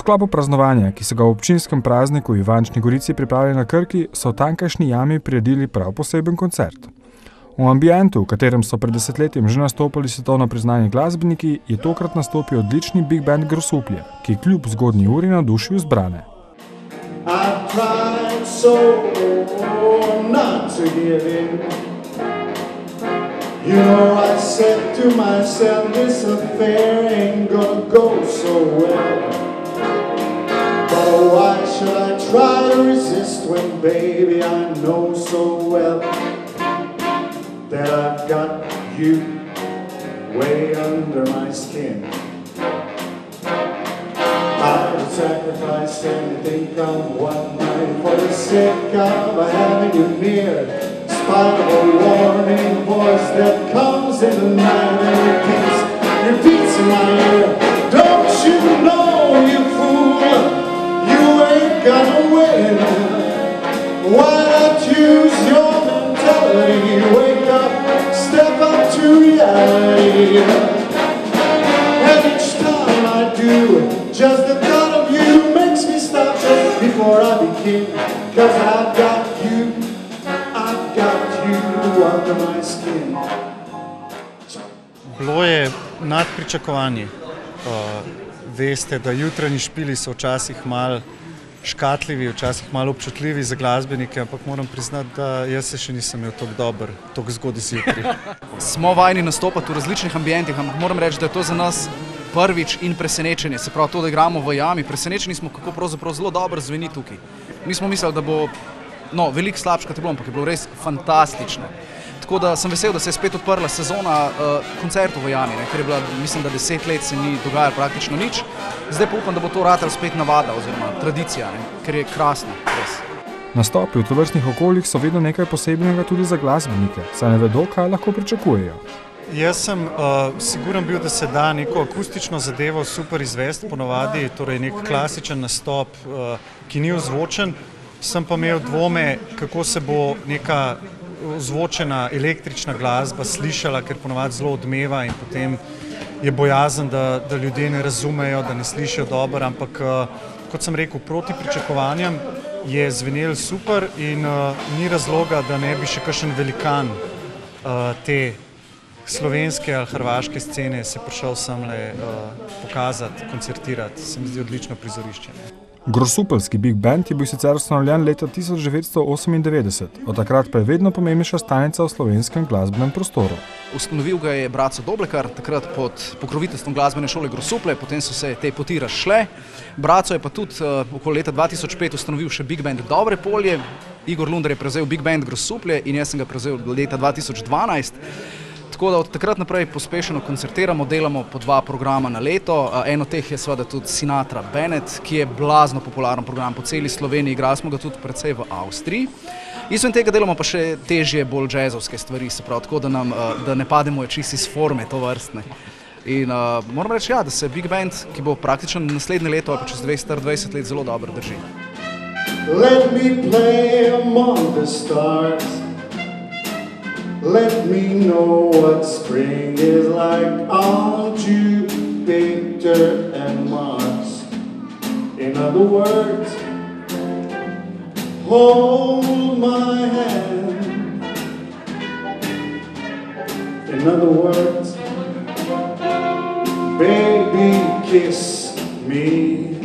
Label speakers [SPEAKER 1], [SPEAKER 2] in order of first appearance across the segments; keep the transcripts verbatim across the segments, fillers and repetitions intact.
[SPEAKER 1] sklopu praznovanja, ki so ga v občinskem prazniku v Ivančni Gorici pripravili na Krki, so v tamkajšnji jami priredili prav poseben koncert. V ambientu, v katerem so pred desetletjem že nastopili svetovno priznani glasbeniki, je tokrat nastopil odlični big band Grosuplje, ki je kljub zgodnji uri navdušil zbrane.
[SPEAKER 2] I've tried so not to give in. You know, I said to myself, this affair ain't gonna go so well. But why should I try to resist when, baby, I know so well that I've got you way under my skin. I would sacrifice anything come one night for the sake of having you near. In spite of a warning voice that comes in the night and repeats, repeats in my ear. Don't you know, you fool, you ain't gonna win. Why not use your mentality? Wake up, step up to reality. And each time I do, just the thought of you makes me stop just before I begin. Cause I've got you, I've got you under my skin.
[SPEAKER 3] Bilo je nad pričakovanji. Uh, veste, da jutranji špili so včasih malo škatljivi, včasih malo občutljivi za glasbenike, ampak moram priznati, da jaz se še nisem imel tako dober, tako zgodaj zjutraj.
[SPEAKER 4] Smo vajeni nastopati v različnih ambientih, ampak moram reči, da je to za nas prvič in presenečenje, se pravi to, da igramo v jami. Presenečeni smo, kako pravzaprav zelo dobro zveni tukaj. Mi smo mislili, da bo no, veliko slabše, kot je bilo, ampak je bilo res fantastično. Tako da sem vesel, da se je spet odprla sezona uh, koncertov v jami, ne, ker je bila, mislim, da deset let se ni dogajalo praktično nič. Zdaj pa upam, da bo to ratalo spet navada oziroma tradicija, ne, ker je krasno, res.
[SPEAKER 1] Nastopi v tovrstnih okoljih so vedno nekaj posebnega tudi za glasbenike, saj ne vedo, kaj lahko pričakujejo.
[SPEAKER 3] Jaz sem uh, siguren bil, da se da neko akustično zadevo super izvesti, ponovadi, torej nek klasičen nastop, uh, ki ni ozvočen, sem pa imel dvome, kako se bo neka ozvočena električna glasba slišala, ker ponovadi zelo odmeva in potem je bojazen, da, da ljudje ne razumejo, da ne slišijo dobro, ampak uh, kot sem rekel, proti pričakovanjem je zvenel super in uh, ni razloga, da ne bi še kakšen velikan uh, te slovenske ali hrvaške scene se prišel semle uh, pokazati, koncertirati. Se mi zdi odlično prizorišče.
[SPEAKER 1] Grosupeljski big band je bil sicer ustanovljen leta tisoč devetsto osemindevetdeset, od takrat pa je vedno pomembnejša stalnica v slovenskem glasbenem prostoru.
[SPEAKER 4] Ustanovil ga je Braco Doblekar, takrat pod pokroviteljstvom glasbene šole Grosuplje, potem so se te poti razšle. Braco je pa tudi uh, okoli leta dva tisoč pet ustanovil še big band Dobre polje. Igor Lunder je prevzel big band Grosuplje in jaz sem ga prevzel leta dva tisoč dvanajst. Tako da od takrat naprej pospešeno koncertiramo, delamo po dva programa na leto. En od teh je seveda tudi Sinatra Bennett, ki je blazno popularen program po celi Sloveniji, igrali smo ga tudi precej v Avstriji. Izven tega delamo pa še težje, bolj džezovske stvari, se pravi, tako da, nam, da ne pademo čisto iz forme to vrstne. In uh, moram reči, ja, da se big band, ki bo praktično naslednje leto ali pa čez dvesto dvajset let zelo dobro drži.
[SPEAKER 2] Let me play among the stars. Let me know what spring is like on Jupiter and Mars. In other words, hold my hand. In other words, baby, kiss me.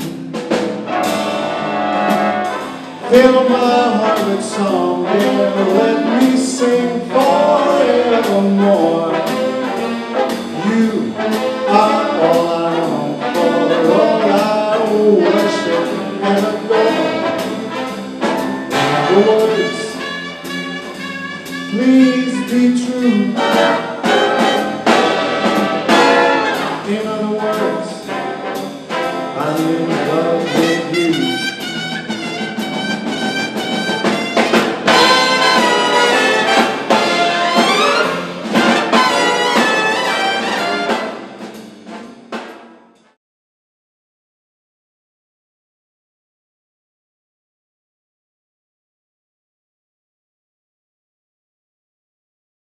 [SPEAKER 2] Fill my heart with song, and let me sing forevermore. You are all I long for, all I worship and adore. The words, please be true.